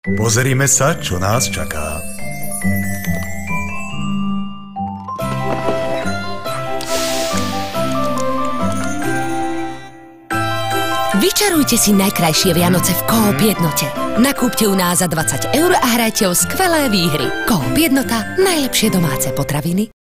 Pozrime sa, čo nás čaká. Vyčarujte si najkrajšie Vianoce v Coop Jednote. Nakúpte u nás za 20 € a hrajte o skvelé výhry. Coop Jednota, najlepšie domáce potraviny.